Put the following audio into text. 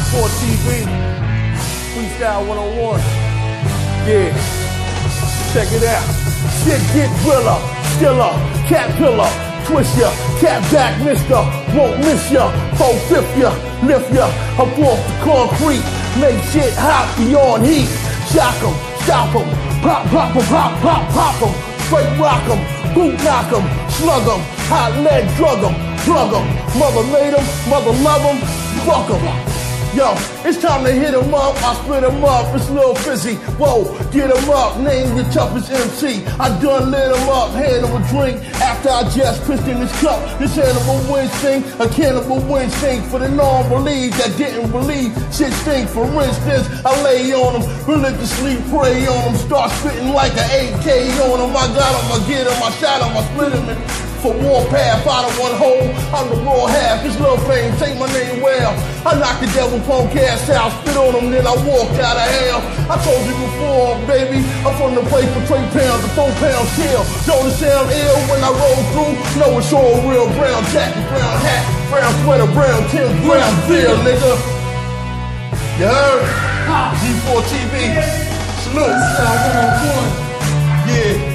G4TV, Freestyle 101. Yeah, check it out. Shit get realer, stiller, cat pillar, twist ya, cat back mister, won't miss ya, 4/5 ya, lift ya, up off the concrete, make shit hot beyond heat, shock 'em, stop 'em, pop, pop 'em, pop, pop, pop 'em, straight rock 'em, boot knock 'em, slug 'em, hot lead drug 'em, plug 'em, mother made 'em, mother love 'em, fuck 'em. Yo, it's time to hit 'em up, I split 'em up, it's Lil Fizzy, whoa, get 'em up, name your toughest MC, I done lit 'em up, hand 'em a drink, after I just pissed in this cup, this animal instinct, a cannibal instinct, for the non-believe that didn't believe, shit stink, for instance, I lay on 'em, religiously pray on 'em, start spitting like an 8K on 'em, I got 'em, I get 'em, I shot 'em, I split 'em for warpath, out of one hole, I'm the raw half, it's Lil Fame, take my name well. I knock the devil punk ass out, spit on him, then I walk out of hell. I told you before, baby, I'm from the place for 3 pounds, a 4-pound shell. Don't it sound ill when I roll through? No, it's all real. Brown jacket, brown hat, brown sweater, brown Tim, brown feel, nigga. You heard? G4TV, salute. Yeah.